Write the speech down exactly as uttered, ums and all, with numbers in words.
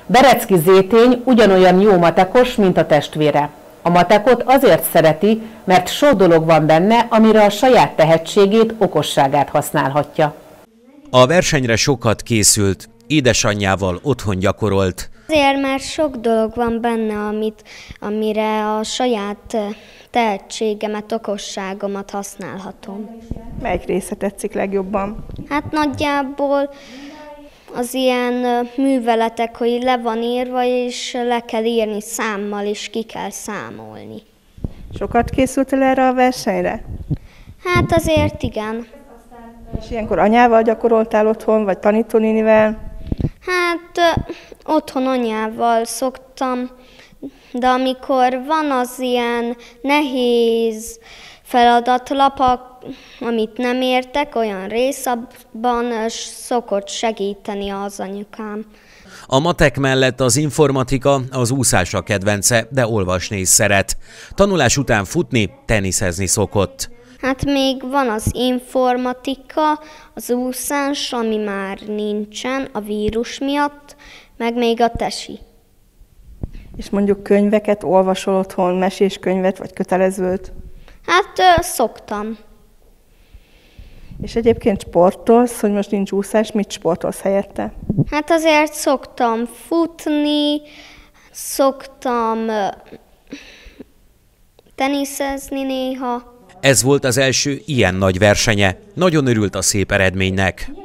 Berecki Zétény ugyanolyan jó matekos, mint a testvére. A matekot azért szereti, mert sok dolog van benne, amire a saját tehetségét, okosságát használhatja. A versenyre sokat készült, édesanyjával otthon gyakorolt. Azért, mert sok dolog van benne, amit, amire a saját tehetségemet, okosságomat használhatom. Melyik része tetszik legjobban? Hát nagyjából az ilyen műveletek, hogy le van írva, és le kell írni számmal, és ki kell számolni. Sokat készültél erre a versenyre? Hát azért igen. És ilyenkor anyával gyakoroltál otthon, vagy tanítónénivel? Hát otthon anyával szoktam, de amikor van az ilyen nehéz feladatlap, amit nem értek, olyan rész, abban szokott segíteni az anyukám. A matek mellett az informatika, az úszás a kedvence, de olvasni is szeret. Tanulás után futni, teniszezni szokott. Hát még van az informatika, az úszás, ami már nincsen a vírus miatt, meg még a tesi. És mondjuk könyveket olvasol otthon, mesés könyvet vagy kötelezőt? Hát szoktam. És egyébként sportolsz, hogy most nincs úszás, mit sportolsz helyette? Hát azért szoktam futni, szoktam teniszezni néha. Ez volt az első ilyen nagy versenye. Nagyon örült a szép eredménynek.